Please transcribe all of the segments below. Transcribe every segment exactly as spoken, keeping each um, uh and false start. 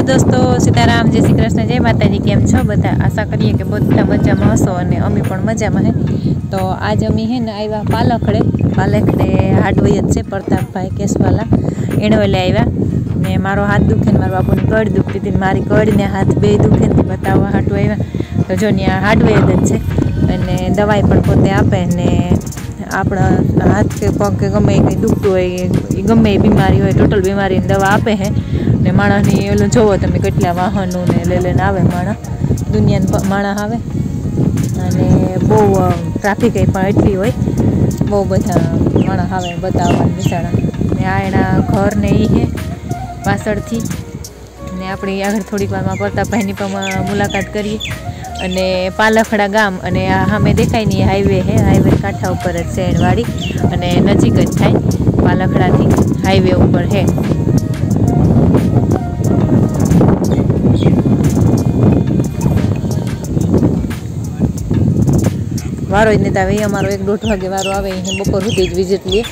Hello दोस्तों, सीताराम, जय श्री कृष्ण, जय माताजी। केम छो बधा? आशा करिए कि बधा मजामां हशो अने अमी पण मजामां है। तो आज अमी है ने आव्या पालखड़े पालखड़े हाडवई ज छे प्रतापभाई केसवाला एणे ओले आव्या ने मारो हाथ दुखे ने मारा बापूनी कड़ दुखती थी, मारी कड़ ने हाथ बे दुखे ने बताववा हाटू आव्या। तो जो न्या हाडवई ज छे अने दवाई पण पोते आपे ने आपणा हाथ के पग के गमे कंई दुखतुं होय गमे बीमारी होय टोटल बीमारी दवा आपे है ने माणसनी ओलो जोवो तमे કેટલા વાહનો ને લઈ લઈને આવે માણસ દુનિયાના માણસ આવે અને બહુ ટ્રાફિક પણ એટલી હોય બહુ બધા માણસ આવે બતાવવા બિચારા ને આ એના ઘર ને એ છે પાછળથી ને આપણે આગળ થોડીક વારમાં પ્રતાપભાઈની પણ મુલાકાત કરીએ અને પાલખડા ગામ અને આ સામે દેખાય ને હાઈવે છે હાઈવે કાંઠા ઉપર જ છે એણવાડી અને નજીક જ થાય પાલખડાથી હાઈવે ઉપર છે। वारो ज नहीं आवे अमारो एक दौड़ वागे वारो आवे बपोर सुधी ज विजिट लिए।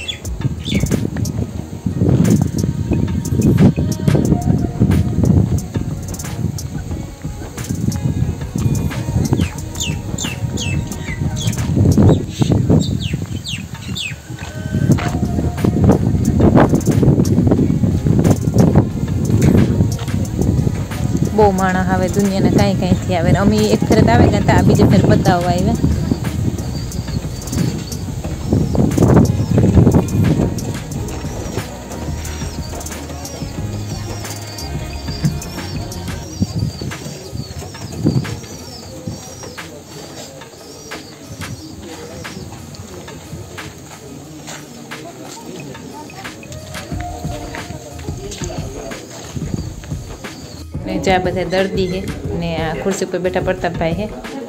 बहु माणस आवे दुनिया ने कई कई थी आवे अमी एक फेर आवे क्या आ बीजे फेर बताववा आव्या। ज्या बधा दर्दी है ने आ खुर्सी पर बैठा प्रतापभाई है।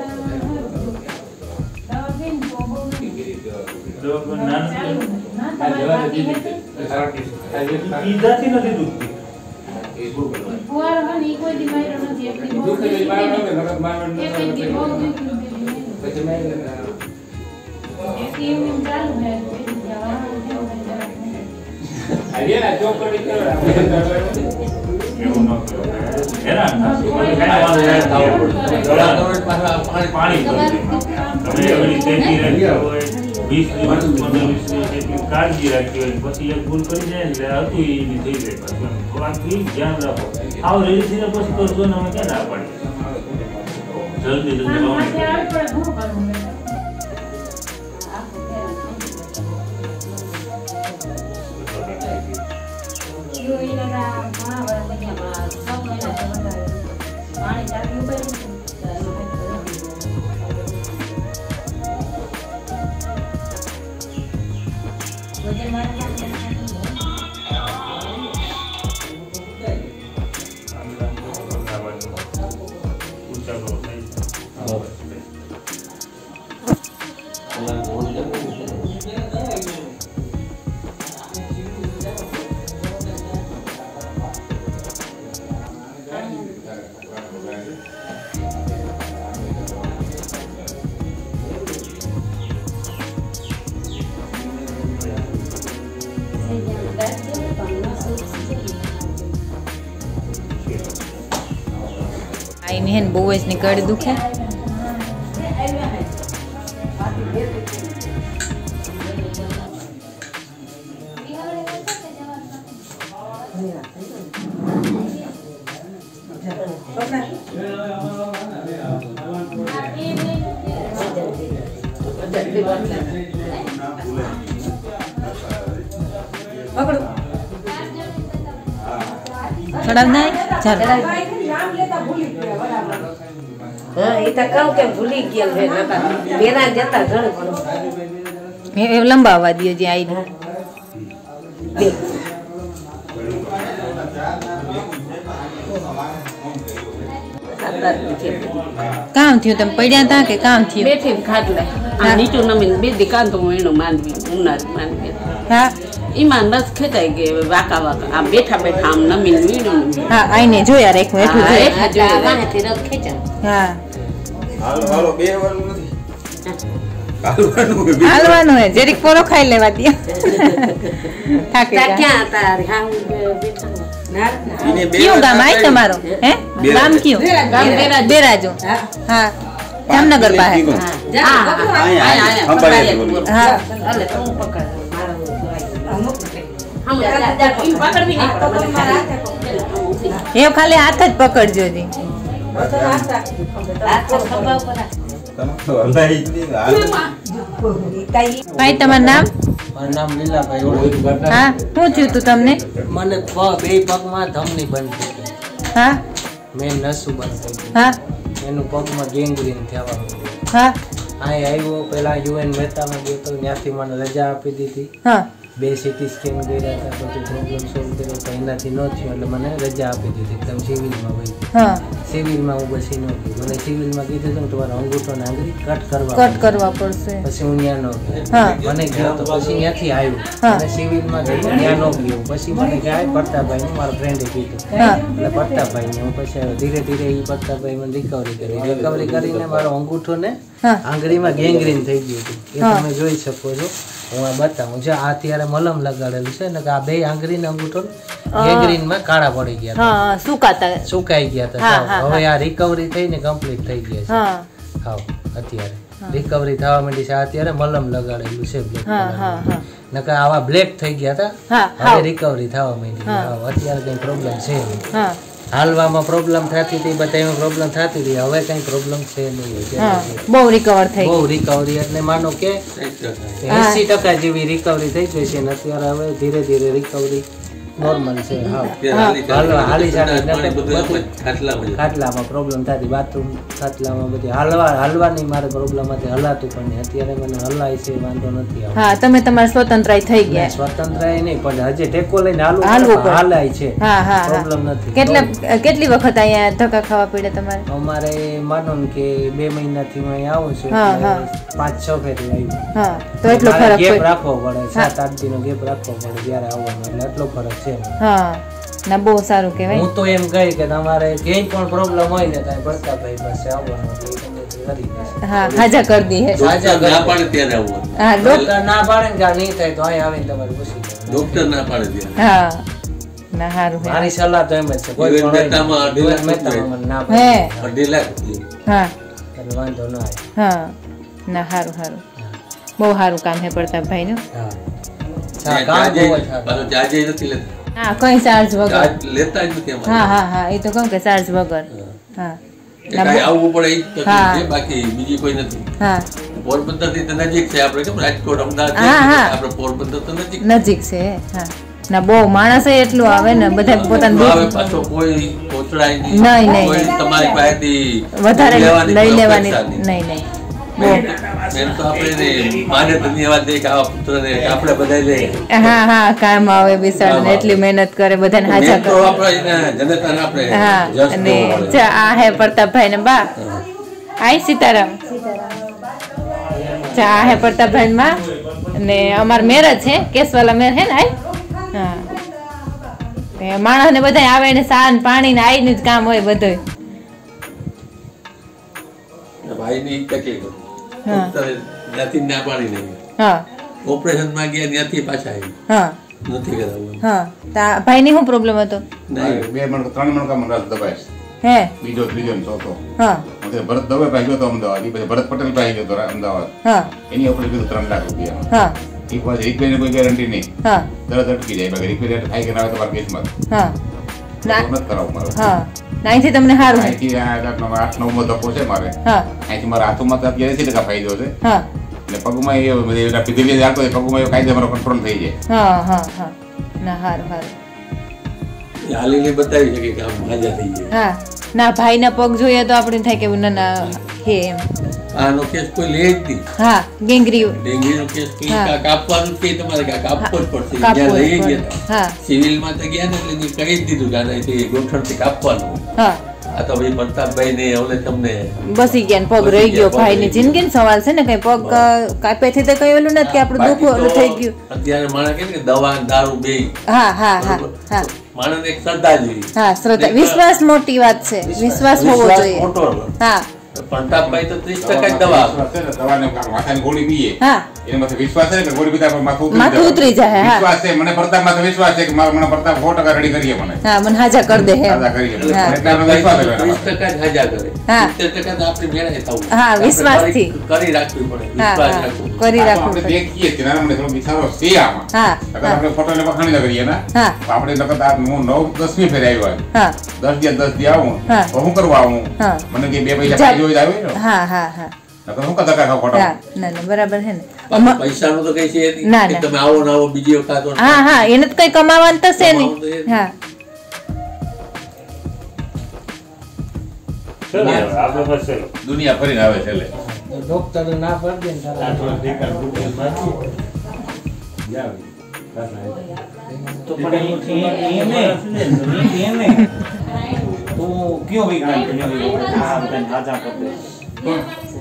पानी काळजी राखी હોય પછી એક ભૂલ કરી જાય એટલે હતું એ ની થઈ જાય પછી થોડાથી ધ્યાન રાખો આવ રેડી થઈને પછી કરજો ને અમે ક્યાં ના પાડી જલ્દી જલ્દી आईने हेन बहु ज निकळ दुखे चढ़ाव नहीं चल हां ई त कहू के भूली गेल है नका बेरा जता घण घण ए लंबावा दियो जे आई दे काम थियो तम पड्या ता के काम थियो बेठी खाट ले आ नीचो नमीन बे दुकान तो एनो मानवी उनार मानवी हां ईमान बस खेताई गे वाका वाका आ बैठा बैठा आम नमीन वीणो हां आईने जोया रेखो एठो जोया जोया माथे रख खेचा हां हालो हालो बे वालू નથી હાલવાનું હાલવાનું હે જરીક પોરો ખાઈ લેવા દે થાકે ક્યાં તાર હા બેઠા એને બે કયું ગામ વાર આય તમારો હે બેરાજ. ગામ કયું ગામ બેરાજો હા જામનગર પાસે અહીંયા અહીંયા ખંભાળિયાથી બોલું. હા અલે તો હું પકડ મારો અમુક એ ખાલી હાથ જ પકડજો જી હલાઈ જ નહીં, હાલ. ભાઈ તમારું નામ મારું નામ લીલાભાઈ ઓળખ. હા શું થયું તું તમને મને પગ બે પગમાં ધમની બંધ થઈ ગઈ. હા મેં નસું બંધ થઈ ગઈ. હા એનું પગમાં ગેંગ્રીન થવા માંડ્યું. હા અહીં આવ્યો પેલા યુએન મહેતામાં ગયો તો ત્યાંથી મને રજા આપી દીધી. હા બે સીટી સ્કેન કર્યા હતા, બધું પ્રોબ્લેમ સોલ્વ કર્યો તો એનાથી ન થયું એટલે મને રજા આપી દીધી. એકદમ સિવિલમાં વહી ગઈ. હા સિવિલમાં હું બસી ન ગઈ. મને સિવિલમાં કીધું હતું કે તમારે અંગૂઠો ને આંગળી કટ કરવા કટ કરવા પડશે પછી હું ત્યાં ન હા. ગયો. મને ગયો તો પછી ત્યાંથી આવ્યો હા. અને સિવિલમાં ગયો ત્યાં ન ગયો. પછી મને ક્યાંય પ્રતાપભાઈ મારા ફ્રેન્ડે કીધું હા એટલે પ્રતાપભાઈને હું પછી આવ્યો. ધીરે ધીરે એ પ્રતાપભાઈ મને રિકવરી કરી રિકવરી કરીને મારો અંગૂઠો ને હા આંગળીમાં ગેંગ્રીન થઈ ગયું હતું. એ હા. તમે જોઈ શકો છો. હું આ બતાવું જો આ અત્યારે મલમ લગાડેલું છે ને કે આ બે આંગળી ને અંગૂઠો ગેંગ્રીનમાં કાળા પડી ગયા હતા. હા સુકાતા સુકાઈ ગયા હા, હતા. હા, હવે આ રિકવરી થઈને કમ્પ્લીટ થઈ ગયા છે. હા હાવ અત્યારે રિકવરી થવા માંડી છે. આ અત્યારે મલમ લગાડેલું છે બ્લેક હા હા હા નકર આવા બ્લેક થઈ ગયા હતા. હા હવે હા રિકવરી થવા માંડી. હા. હાવ અત્યારે કઈ પ્રોબ્લેમ છે નહીં. હા હાલવામાં પ્રોબ્લેમ થતી હતી, બધામાં પ્રોબ્લેમ થતી હતી. હવે કઈ પ્રોબ્લેમ છે નહીં હા અત્યારે. બહુ રિકવર થઈ બહુ રિકવરી એટલે માનો કે એસી ટકા જેવી રિકવરી થઈ ગઈ છે ને અત્યારે હવે ધીરે ધીરે રિકવરી નોર્મલ છે. હાવ હાલવા હાલી ચાલી નકર બધું ખાટલામાં પ્રોબ્લેમ થતી, બાથરૂમ ખાટલામાં બધી હાલવા હાલવાની મારે પ્રોબ્લેમ હતી. હલાતું પણ નહીં. અત્યારે મને હલાય છે, વાંધો નથી આવતો. હા તમે તમારા સ્વતંત્ર થઈ ગયા સ્વતંત્ર એ નહીં પણ હજી ટેકો લઈને હાલવું હાલવું પડે, પડે. હાલાય છે, હા હા હા પ્રોબ્લેમ નથી. કેટલા કેટલી વખત અહીંયા ધક્કા ખાવા પડે તમારે અમારે માનો ને કે બે મહિનાથી હું અહીં આવું છું હા, એટલે હા. પાંચ છ ફેરી આવ્યું. હા તો એટલો મારે ફરક ગેપ પડે રાખવો પડે, સાત આઠ દિનનો ગેપ રાખવો પડે ત્યારે આવવાનો, એટલે એટલો ફરક છે. હા ના બહુ સારું કહેવાય હું તો એમ કહી કે તમારે ક્યાંય પણ પ્રોબ્લેમ હોય ને ત્યાં પ્રતાપભાઈ પાસે આવવાનું એટલે એ તમને કરી દેશે. હા હાજા કરી દી હે સાજા કરી ના દે. પાડે ત્યારે આવવાનું. હા ડોક ડોક્ટર ના પાડે ને કે આ નહીં થાય તો અહીં આવીને તમારે પૂછી લેવાનું. ડોક્ટર ના પાડે ત્યારે. હા ના સારું હે મારી સલાહ તો એમ જ છે કોઈ યુએન પણ હોય ને, મહેતામાં અઢી યુએન લાખ મહેતામાં મને ના હે પાડે. અઢી લાખ રૂપિયા. હા એટલે વાંધો ના આવે. હા ના સારું સારું બહુ સારું કામ હે પ્રતાપભાઈનું હા ત્યાં કામ ચાર્જે- બહુ જ સારું. પાછો ચાર્જે નથી લેતા. હા કઈ ચાર્જ વગર ચાર્જ લેતા જ નથી અમારે. હા હા હા એ તો કહું કે ચાર્જ વગર હા એ કાંઈ આવવું પડે એ જ તકલીફ હા. છે, બાકી બીજી કોઈ નથી. હા પોરબંદર થી તો નજીક છે. આપણે કેમ રાજકોટ અમદાવાદ હા, જઈએ, હા. આપણે પોરબંદર તો નજીક. નજીક છે હા ના બહુ માણસ એટલું આવે ને બધા પોતાનું હવે દુઃખ પાછો કોઈ પહોંચડાય નહીં, નહીં, નહીં, કોઈ નહીં. તમારી પાસેથી વધારે લેવાની લઈ કોઈ લેવાની અપેક્ષા નહીં. નહીં નહીં બહુ એમ તો આપણે એને માને ધન્યવાદ દઈએ કે આવા પુત્રને આપણે બધા લઈએ. હા હા કામ આવે બિસાડ એટલી મહેનત કરે બધાને હાજર મેન તો કરે આપણે એને જનતાને આપણે હા જશ અને દેવો પડે. જા આ હે પ્રતાપભાઈ ને બા આય સીતારામ જા આ હે પ્રતાપભાઈ ને બા અને અમાર મેરેજ છે કેસવાલા મેર હે ને આય હા તે માણસ ને બધા આવે ને સાન પાણી ને આઈ નું જ કામ હોય બધું ભાઈની ઈ તકલીફ હતી. હા. ડોક્ટરે ત્યાંથી ના પાડી નહીં. હા ઓપરેશનમાં ગયા ત્યાંથી પાછા આવી. હા નથી કરાવવું. હા તા ભાઈ ની શું પ્રોબ્લેમ હતો નહીં. બે મણ ત્રણ મણકામાં રસ દબાય છે. હે બીજો ત્રીજો ને ચોથો હા પછી ભરત દવે પાસે ગયો તો અમદાવાદ ઈ પછી ભરત પટેલ પાસે ગયો તો અમદાવાદ હા એની ઓપરેશન કીધું ત્રણ લાખ રૂપિયા હા એક વાર રિપેરની કોઈ ગેરંટી નહીં હા તરત અટકી જાય બાકી રિપેર થાય કે ના આવે તમારા કેસમાં હા ના નથી કરાવવું મારે હા નાઈથી તમને સારું છે અહીંથી આ આઠ નવ માં ધક્કો છે મારે હા અહીંથી મારા હાથોમાં તો અત્યારે એસી ટકા ફાયદો છે હા અને પગમાં એ બધી એના પીધેલી ચાલતો હોય પગમાં એ કાયદે મારો કંટ્રોલ થઈ જાય હા હા હા ના સારું સારું એ હાલીને બતાવી શકે કે આમ હાજા થઈ જાય. હા ના ભાઈના પગ જોઈએ તો આપણે થાય કે ના ના હે એમ આનો કેસ કોઈ લે જ નહીં. હા ગેંગરી ડેન્ગ્યુનો કેસ કોઈ હા. કાંઈક આપવાનું જ કે તમારે કાંઈક આપવો જ પડશે. કાપવું ત્યાં જ લઈ પડે. ગયા હતા. હા સિવિલમાં તો ગયા ને એટલે એની કહી જ દીધું કે આનાથી ગોઠણથી કાપવાનું. હા આ તો ભાઈ પ્રતાપભાઈ ને ઓલે તમને બસી ગયા ને પગ રહી ગયો ભાઈની જિંદગીનો સવાલ છે ને કઈ પગ કાપેથી તો કઈ ઓલું નથી કે આપણું દુઃખ ઓલું થઈ ગયું અત્યારે માણસ કે દવા ને દારૂ બે હા હા હા હા માણસ એક શ્રદ્ધા જેવી. હા શ્રદ્ધા વિશ્વાસ મોટી વાત છે વિશ્વાસ હોવો વિશ્વાસ જોઈએ ખોટો. હા પ્રતાપભાઈ તો ત્રીસ ટકા જ દવા આપે. વિશ્વાસ છે ને, દવાને માથાની ગોળી પીએ હા એના માથે વિશ્વાસ છે કે ગોળી પીતા પર માથું ઉતરી માથું જાય. ઉતરી જાય, હા. વિશ્વાસ છે મને પ્રતાપ માથે વિશ્વાસ છે કે મારો મને પ્રતાપ સો ટકા રેડી કરીએ મને હા મને હાજા કરી દે હે સાદા કરીએ હા. એટલે આપણે વિશ્વાસ છે ત્રીસ ટકા જ હાજા કરે. હા. સિત્તેર ટકા તો આપણે મેળે થવું. હા, આપણે વિશ્વાસથી. કરી- કરી રાખવી પડે. હા વિશ્વાસ હા રાખવો. કરી આપણે રાખવું પડે. દેખીએ છીએ નાના મને થોડો વિચારો છે આમાં હા અગર આપણે ફોટો ને વખાણી ન કરીએ ને હા. તો આપણે નકર આ હું નવ દસમી ફેરે આવ્યો હોય. હા દસ દિવસ દસ દી આવું હા. તો હું કરવા આવું હા. મને કે બે પૈસા જા- ખાઈ જોઈ આવે ને હા હા હા નકર હું કદા કાકા ફોટો હા ના ના બરાબર હે ને બાકી અમા- પૈસાનું તો કઈ છે નહીં. ના, કે ના. તમે આવો ને આવો બીજી વખત આવો ને હા હા એને તો કઈ કમાવાનું થશે કમાવાનું તો એ નહીં જ. હા ચલો હવે આપણે બસ ચલો. દુનિયા ફરીને આવે છે એટલે ડોક્ટર ના પડી દે ને તારા તો પણ એ- એ- એને એને તું કયો વિજ્ઞાન કયો વિજ્ઞાન આ બધાને હાજા કરી દે.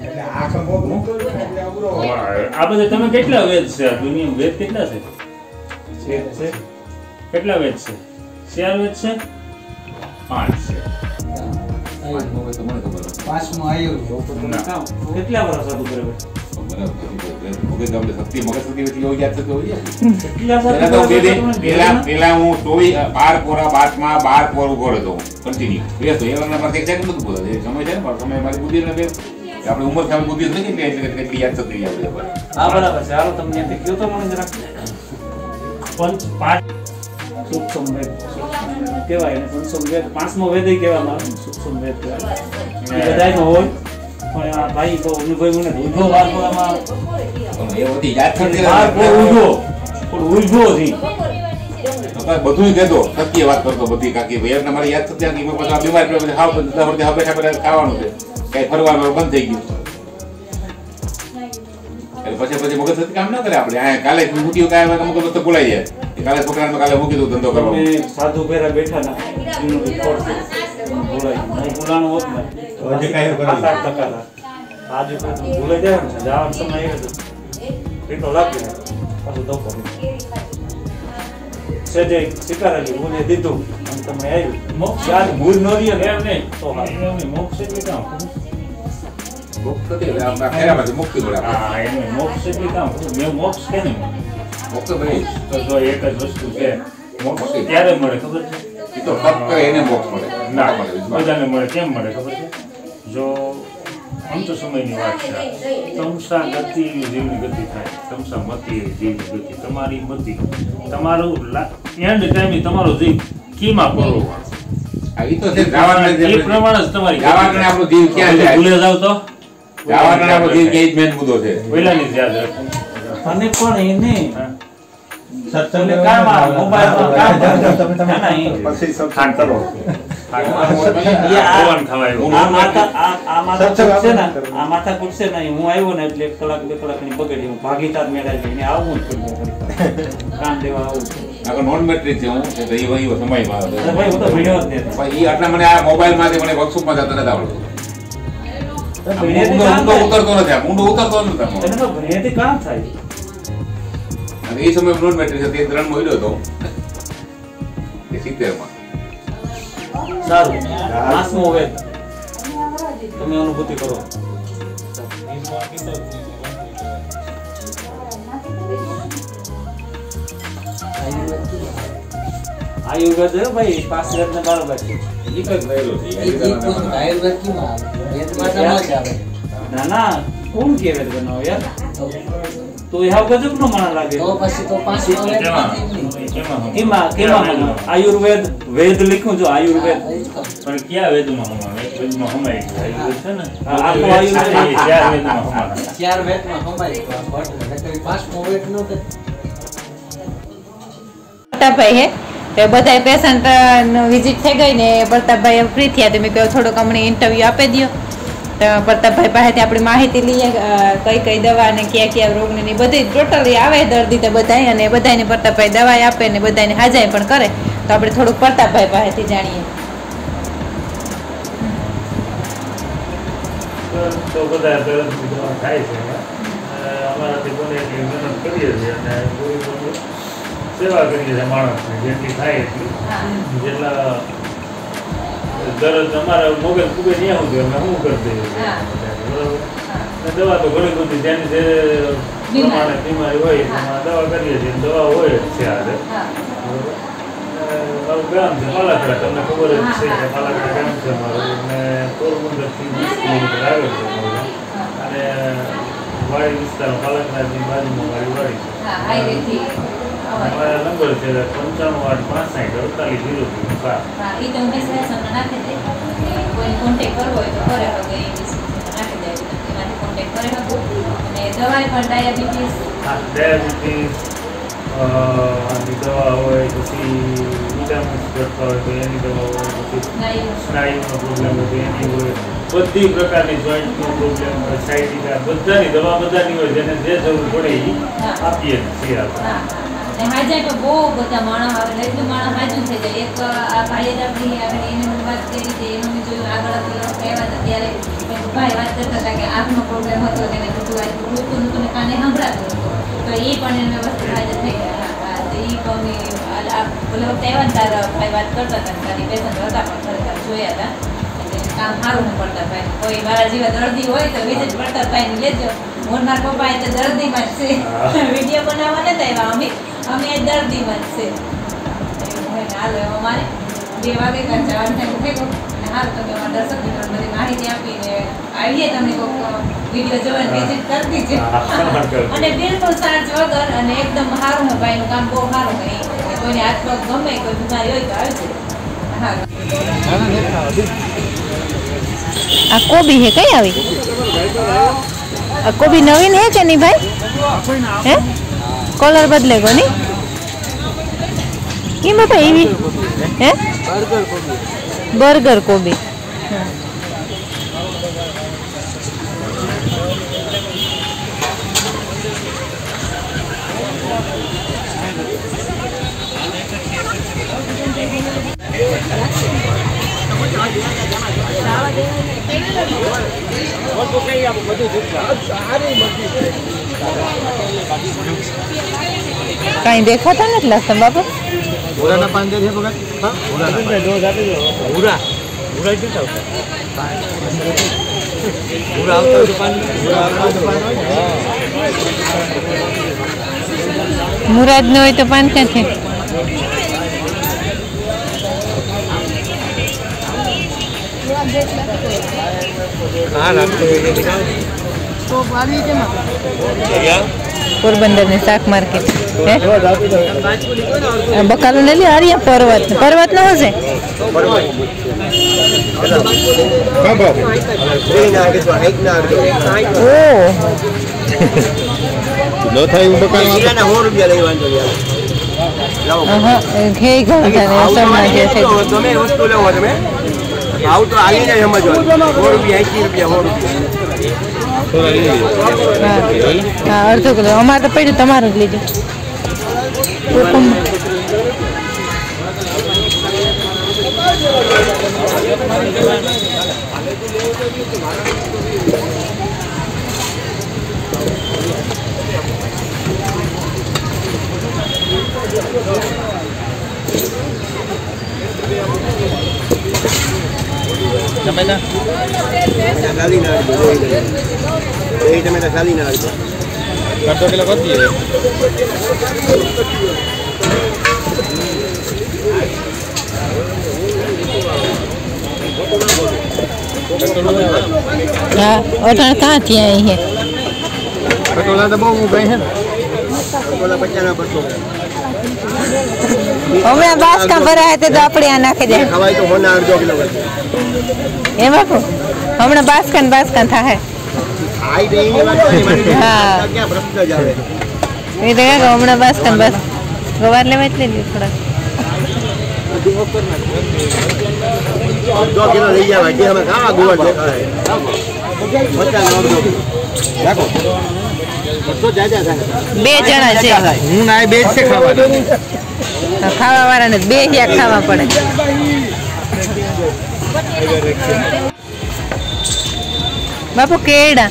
આ બધા તમે કેટલા વેદ છે આ દુનિયામાં વેદ કેટલા છે છે છે કેટલા વેદ છે ચાર વેદ છે પાંચ છે પાંચમો હોય તો મને ખબર નથી. પાંચમો આવ્યો ના. કેટલા વર્ષ હતું બરાબર મને મગજ આપણે શક્તિ મગજ શક્તિ એટલી હોય યાદ થતી હોય કેટલા પેલા તો બે દિન- વર્ષ પેલા પેલા હું ચોવીસ બાર પોરા બારમાં બાર પોર ઉભો રહેતો હું કન્ટિન્યુ બેસતો એના પાસે એક સેકન્ડ નથી બોલતો એ સમય છે ને પણ સમય મારી બુદ્ધિ ને બે આપણે ઉંમર સામે બુદ્ધિ નથી એટલે એટલે એટલી યાદ થતી આપણે હા બરાબર છે હાલો તમને ત્યાંથી કયો તો મને જરાક પંચ પાંચ સૂક્ષ્મ વેદ કહેવાય એને પંચમ વેદ પાંચમો વેદ ય કહેવામાં આવે ને, સૂક્ષ્મ વેદ કહેવાય એ બધાયમાં હોય પણ આ ભાઈ બહુ અનુભવી મને ઉભો વાર તો આમાં પણ એ બધી યાદ થતી વાર બહુ રહે. ઉભો પણ ઉભો થી તો બધું કહેતો સત્ય વાત કરતો બધી કાકી ભાઈ એટલે મારી યાદ થતી હતી પછી આ બીમાર પડ્યો પછી હાવ બધા વખતે હવે બેઠા બેઠા ખાવાનું છે કઈ ફરવાનું બંધ થઈ ગયું એટલે પછી પછી મગજ થતી કામ ના કરે આપણે આ કાલે મૂક્યું કાંઈ અમુક વસ્તુ ભૂલાઈ જાય કે કાલે છોકરાને કાલે મૂકી દઉં ધંધો કરવાનો તમે સાધુ પહેરા બેઠા ના એનું રેકોર્ડ છે ભૂલાય નહીં ભૂલાણું હોત ને તો હજી કાંઈ સાત આઠ ટકા થાય. આજે તો ભૂલાઈ જાય ને જવાનો સમય એ હતો એ તો લાગે ને પાછું ધોકો સેજે સ્વીકારેલી ભૂલે દીધું અને તમે આવ્યું મોક્ષ યાદ ભૂલ ન રહી ને એમ નહીં તો હા. એમ નહીં, મોક્ષ એટલે કામ મુક્ત થતી એટલે આમ ખેરામાંથી મુક્તિ મળે આપણે. હા એમને મોક્ષ એટલે કામ મેં મોક્ષ કે નહીં મુક્ત ભાઈ તો જો એક જ વસ્તુ છે મોક્ષ ક્યારે મળે ખબર છે એ તો તપ કરે એને મોક્ષ મળે ના મળે વિશ્વાસ. બધાને મળે કેમ મળે ખબર છે જો અંત સમયની વાત છે તમસા ગતિ જીવની ગતિ થાય તમસા મતિ જીવની ગતિ તમારી મતિ તમારું એન્ડ ટાઈમે તમારો જીવ કીમાં પડવો આ ઈ તો છે ગાવાના જે એ પ્રમાણે જ તમારી ગતિ ગાવાના થાય. આપણો જીવ ક્યાં જાય? ભૂલે જાવ તો ગાવાના આપણો જીવ ક્યાં જ મેન મુદ્દો છે પહેલાની જ યાદ રાખો અને પણ એને હા. તમે કામ આ મોબાઈલમાં કામ કરો. ના, ના, એ- ખાંડ કરો ભગવાન ખવાય એવું. આ માથા આ આ માથાકૂટ છે ને આ માથાકૂટ છે ને એ હું આવ્યો ને એટલે એક કલાક બે કલાકની બગડી હું ભાગીદાર મેળાઈ ગઈ ને આવવું જ પડ્યું કામ દેવા આવું આગળ નોન મેટ્રિક છે હું કે દઈ વહી સમયમાં અરે ભાઈ હું તો ભણ્યો જ નથી પણ ઈ આટલા મને આ મોબાઈલ માંથી મને વર્કશોપમાં જતા નથી આવડતું આ ભણ્યાથી ઊંડો કામ ઊંડો થાય. ઉતરતો નથી આ ઊંડો ઉતરતો નથી આમાં. એને તો ભણ્યાથી કામ થાય અને એ સમય નોન મેટ્રિક છે તે ત્રણ મળ્યો હતો એ સિત્તેર માં સારું પાંચમો વેદ તમે અનુભૂતિ કરો આયુર્વેદ હે ભાઈ પાંચ વેદ ને બરાબર છે ઈ કઈ થયેલો છે એ જીત તો આયુર્વેદ કેમ આવે વેદમાં તો ન જ આવે ના ના કોણ કે વેદ બનાવો યાર તો એ હાવ ગજબ નો માણા લાગે તો પછી તો પાંચ વેદ કેમાં નથી. કેમાં હું? કેમાં કેમાં બનાવો? આયુર્વેદ વેદ લખ્યું જો આયુર્વેદ પણ ક્યાં વેદમાં હમાવે? એક વેદમાં હમાય છે. આયુર્વેદ છે ને હા, આખું આયુર્વેદ. એ ચાર વેદમાં હમાવે. ચાર વેદમાં સમાય તો આ ભટ્ટ નકર પાંચમો વેદ નો તો પ્રતાપભાઈ હે તો બધા પેશન્ટ વિઝિટ થઈ ગઈ ને પ્રતાપભાઈ ફ્રી થયા તો મેં કહ્યું થોડુંક અમને ઇન્ટરવ્યૂ આપી દો તો પ્રતાપભાઈ પાસેથી આપણી માહિતી લઈએ અ, કઈ કઈ દવા ને કયા કયા રોગની ને બધી ટોટલી આવે દર્દી તો બધાય અને બધાને પ્રતાપભાઈ દવાઈ આપે ને બધાને હાજાય પણ કરે તો આપણે થોડુંક પ્રતાપભાઈ પાસેથી જાણીએ તો બધા તરત વિદ્રોહ થાય છે અને અમારાથી બને એટલી મહેનત કરીએ છીએ અને પૂરી પૂરી સેવા કરીએ છીએ માણસને જેટલી થાય એટલી જેટલા દરરોજ અમારા મોગલ ખૂબ જ ત્યાં સુધી અમે શું કરી દઈએ બરોબર. દવા તો ઘણી બધી જેની જે પ્રમાણે બીમારી હોય એમાં દવા કરીએ છીએ. દવા હોય જ છે આજે બરોબર. મારું ગામ છે પાલાકડા, તમને ખબર જ છે કે પાલાકડા ગામ છે મારું, અને પોરબંદરથી વીસ કિલોમીટર આગળ છે મારું ગામ. અને વાડી વિસ્તારમાં પાલાકડાની બાજુમાં મારી વાડી છે. મારા નંબર છે પંચાણું આઠ પાંસઠ અડતાલીસ જીરો જીરો ચાર. ડાયાબિટીસ ની દવા હોય, પછી વિટામિન્સ ઘટતા હોય તો એની દવા હોય, પછી સ્નાયુનો પ્રોબ્લેમ હોય તો એની હોય, બધી પ્રકારની જોઈન્ટનો પ્રોબ્લેમ હોય, સાયટિકા બધાની દવા બધાની હોય, જેને જે જરૂર પડે એ આપીએ છીએ આપણે. હાજા તો બહુ બધા માણસ આવે, એટલું માણસ હાજુ થઈ જાય. એક આ ભાઈ જ આપણી આગળ એને વાત કરી છે, એનું મેં જોયું આગળ કહેવા હતા ત્યારે ભાઈ વાત કરતા હતા કે આંખનો પ્રોબ્લેમ હતો, તેને બધું આ નહોતું નહોતું ને કાને સંભળાતું હતું, તો એ પણ એને વ્યવસ્થિત હાજર થઈ ગયા. હા, તો એ પણ બોલે વખતે આવ્યા ને તારા ભાઈ વાત કરતા હતા, તારી પેશન્ટ હતા પણ ખરેખર જોયા હતા, કામ સારું ન પડતા ભાઈ. કોઈ મારા જેવા દર્દી હોય તો વિઝિટ પડતા ભાઈ લેજો. મોરનાર પપ્પા એ તો દર્દીમાં જ છે, વિડીયો બનાવવા નથી આવ્યા અમે, અમે એ દર્દીમાં જ છે. હાલો અમારે બે વાગે કાં જવાનું થાય ઉઠે કહો અને હાલ તમે અમારા દર્શક મિત્રો બધી માહિતી આપીને આવીએ, તમને કોઈક વિડીયો જોવાની વિઝિટ કરતી છે અને બિલકુલ ચાર્જ વગર, અને એકદમ સારું હોય ભાઈનું કામ બહુ સારું હોય. કોઈને હાથ પગ ગમે કોઈ બીમારી હોય તો આવશે. હા, આ કોબી હે કઈ આવી? આ કોબી નવીન હે કે નહીં ભાઈ? હે કલર બદલે ગો નહીં એમાં ભાઈ એવી હે બર્ગર કોબી. કઈ દેખાતા નથી લાગતા બાપુ. ભૂરાના પાન દે છે બગા. હા, ભૂરાના દો જાતે દો. ભૂરા ભૂરા કેટલા આવતા? ભૂરા આવતા તો પાન ભૂરા આવતા તો પાન હોય. મુરાદ ન હોય તો પાન ક્યાંથી? હા, રાખતો તો પાણી કેમાં? પોરબંદર ની શાક માર્કેટ બકાલો ને લે હરિયા પર્વત પર્વત નો હશે. અડધો કિલો અમારે તો પડ્યું, તમારું જ લીધું. ટમેટા ખાલી ના એ ટમેટા ખાલી ના અડધો કિલો કરી દઈએ. હા, અઢાર કાં ત્યાં હે પટોલા તો બહુ ગઈ છે ને. પટોલા પચાસ બસો અમે બાસકા ભરાય તે તો આપણે આ નાખી દે ખવાય તો હોના અડધો કિલો એ બાપુ હમણાં બાસકા ને બાસકા થાય. હા, એ તો હમણાં બાસકા ને બસ ગવાર લેવા જ લઈ થોડા दो किलो ले जावा जे हमें कहां गोवर देखा है पचास नौ देखो तो ज्यादा था બે જણા છે હું ના બે છે ખાવા ખાવા વાળાને બે હિયા ખાવા પડે. બાપુ કેડા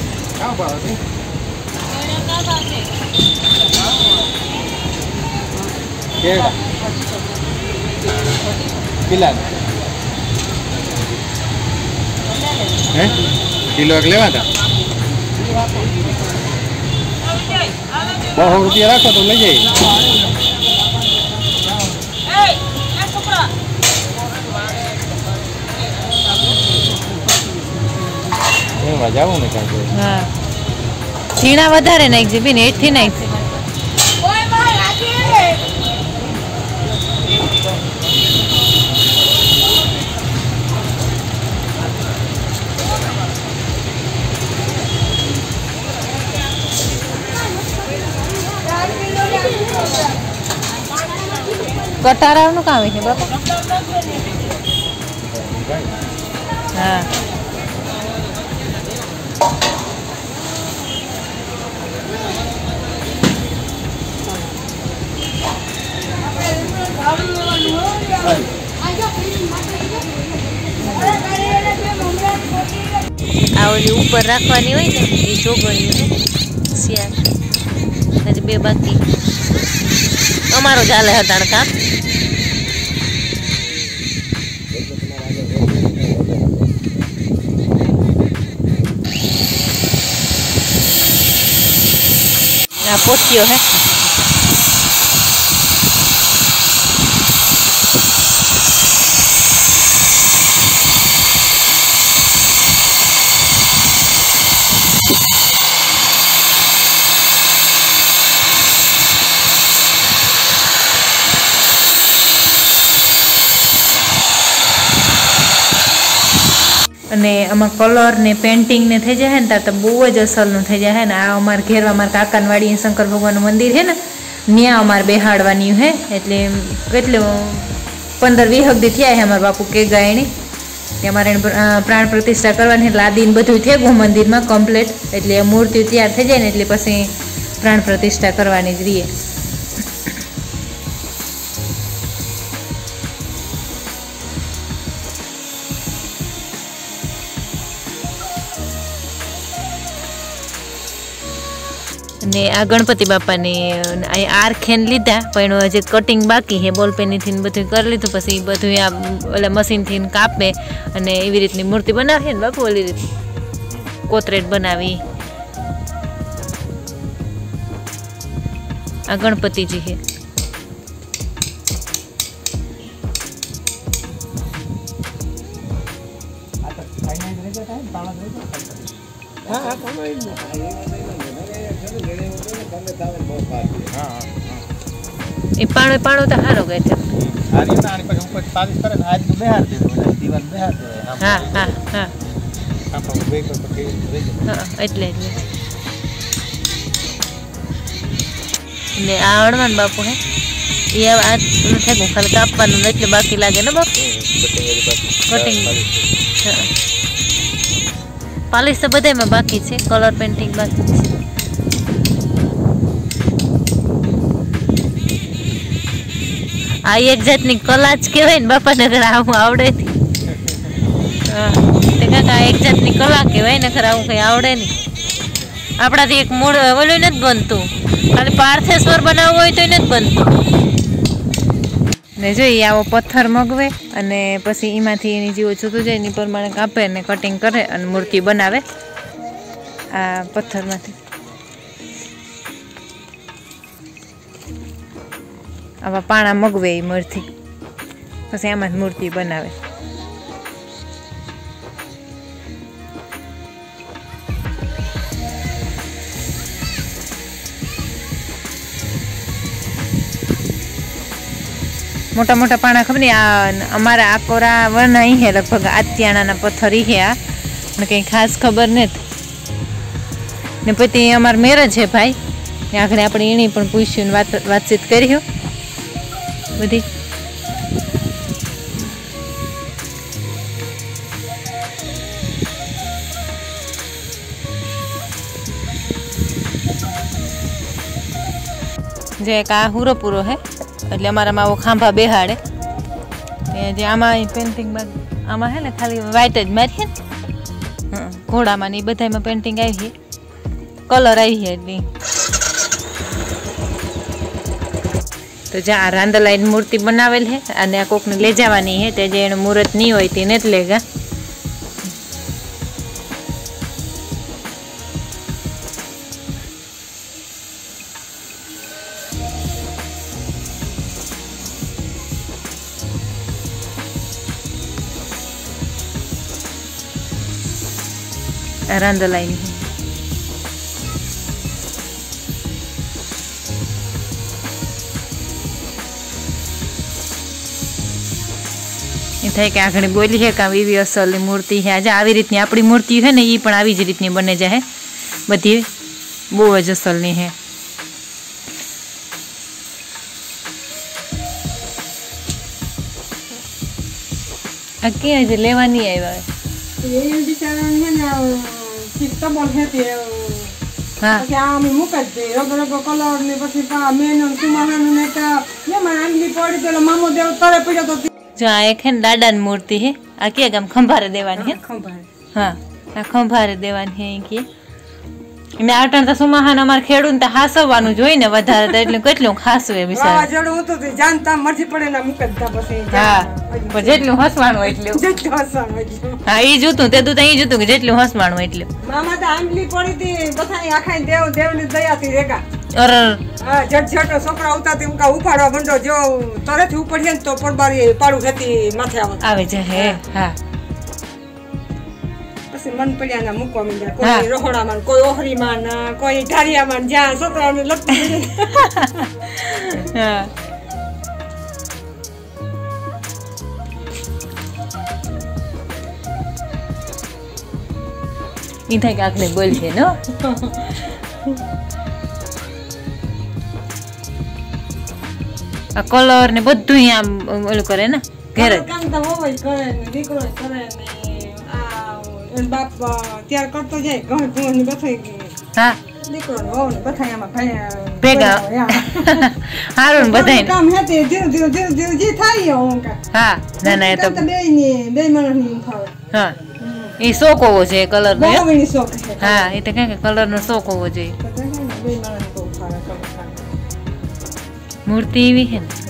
કેડા પિલા હે કિલો એક લેવા હતા બહુ રૂપિયા રાખો તો લઈ જઈએ એમાં જાવું ને કાંઈ હા ઝીણા વધારે નાખજે બેન એઠથી નાખજે કટારાનું કામ છે બાપા હા આ ઓલી ઉપર રાખવાની હોય ને એ જોગળ્યું છે શિયાળ હજી બે બાકી અમારો ચાલે હતાણ કામ આ પોઠિયો હે અને આમાં કલર ને પેન્ટિંગ ને થઈ જાય ને ત્યારે તો બહુ જ અસલનું થઈ જાય ને આ અમારા ઘેર અમારા કાકાનવાડી શંકર ભગવાનનું મંદિર છે ને ત્યાં અમારે બેહાડવાની હે એટલે કેટલું પંદર વીસ હગદી થયા છે અમારા બાપુ કે ગાયણી કે અમારે પ્રાણ પ્રતિષ્ઠા કરવાની એટલે આ દિન બધું થઈ ગયું મંદિરમાં કમ્પ્લીટ એટલે મૂર્તિ તૈયાર થઈ જાય ને એટલે પછી પ્રાણ પ્રતિષ્ઠા કરવાની જ રહીએ ને આ ગણપતિ બાપાની આર ખેન લીધા પણ હજી કટિંગ બાકી છે બોલપેનથી બધું કરી લીધું પછી બધું આ ઓલા મશીનથી કાપે અને એવી રીતની મૂર્તિ બનાવીએ ને બાપુ ઓલી રીત કોતરેટ બનાવી આ ગણપતિજી છે એ પાણો પાણો તો સારો ગયો છે હા હા હા એટલે એટલે ને આ હળવાન બાપુ હે એ આ થાય ખાલી કાપવાનું એટલે બાકી લાગે ને બાપુ કટિંગ પાલિશ તો બધામાં બાકી છે કલર પેઇન્ટિંગ બાકી છે આ એક જાતની કલા જ કહેવાય ને બાપા નગર આવું આવડે તે કાકા એક જાતની કલા કહેવાય નગર આવું કઈ આવડે નહીં આપણાથી એક મૂળ ઓલું નથી બનતું ખાલી પાર્થેશ્વર બનાવવું હોય તો એ નથી બનતું ને જોઈએ આવો પથ્થર મગવે અને પછી એમાંથી એની જેવો જુદું જાય એની પ્રમાણે કાપે ને કટિંગ કરે અને મૂર્તિ બનાવે આ પથ્થરમાંથી આવા પાણા મગવે એ મૂર્તિ પછી આમાં જ મૂર્તિ બનાવે મોટા મોટા પાણા ખબર નહીં આ અમારા આ કોરા વન અહીં હે લગભગ આત્યાણાના પથ્થર ઈ હે આ પણ કંઈ ખાસ ખબર નથી ને પછી અમારા મેરેજ છે ભાઈ આગળ આપણે એની પણ પૂછ્યું વાત વાતચીત કરી બધી જે એક આ હુરો પૂરો હે એટલે અમારામાં આવો ખાંભા બેહાડે જે આમાં પેન્ટિંગમાં આમાં હે ને ખાલી વ્હાઈટ જ મારીએ ને ઘોડામાં ને એ બધામાં પેન્ટિંગ આવી છે કલર આવી છે એટલે તો જ્યાં રાંદલાઈન મૂર્તિ બનાવેલ છે અને આ કોકને લઈ જવાની છે તે જે એને મુહૂર્ત નહીં હોય તે નથી લેગા આ રાંદલાઈની એ થાય કે આગળ બોલી છે કે એવી અસલની મૂર્તિ છે આજે આવી રીતની આપણી મૂર્તિ છે ને એ પણ આવી જ રીતની બને જાય બધી બહુ જ અસલની છે આ ક્યાં છે લેવા નહીં આવ્યા એ બિચારાને હે ને શીખતો બોલ છે તે હા પછી આ અમે મૂક જ દે રગો રગો કલર ને પછી પા મેનો સુમાહાનું ને તો એમાં આંગળી પડી પેલો મામો દેવ તરે પડ્યો તો જો આ એક હે ને દાદાની મૂર્તિ છે આ કે ગામ ખંભારે દેવાની હે ખંભારે હા આ ખંભારે દેવાની હે કે ને આટણ તો સુમાહાન અમાર ખેડૂત તો હાસવવાનું જોઈ ને વધારે તો એટલે કેટલું ખાસું એ બિચારા વાવાઝોડું હતું તે જાનતા મરજી પડે ને મૂક જ દા પછી હા પણ જેટલું હસવાનું એટલું જેટલું હસવાનું એટલું હા ઈ જોતું તે તું તો ઈ જોતું કે જેટલું હસવાનું એટલું મામા તો આંગળી પડી હતી બધા આખા દેવ દેવની દયાથી રેગા અર હા જટ જટ છોકરા ઉતારતી ઉકા ઉપાડવા બંડો જો તરત ઉપડીએ ને તો પડબારી પાડું ખેતી માથે આવે આવે છે હે હા પછી મન પડ્યા ના મૂકવા માંડ્યા કોઈ રોહડામાં કોઈ ઓહરીમાં કોઈ ઢારિયામાં જ્યાં છોકરાઓને લપટી હા ઈ થાય કે આખને બોલ છે નો આ કલર ને બધું આમ ઓલું કરે ને ઘેર જ કામ તો હોવું કરે ને દીકરો કરે ને આ એન બાપ ત્યાર કરતો જાય ઘણ ઘણ ને બથાઈ હા દીકરો ને વહુ ને બથાઈ આમાં ભાઈ ભેગા હારું ને બધાય કામ હે તે ધીરે ધીરે ધીરે ધીરે જે થાય હું કા હા ના ના એ તો બે ને બે માણસ ની ફાવે હા એ શોખ હોવો જોઈએ કલર નો બહુ એની શોખ છે હા એ તો કે કલર નો શોખ હોવો જોઈએ બે માણસ બહુ ફાવે કમ મૂર્તિ એવી છે ને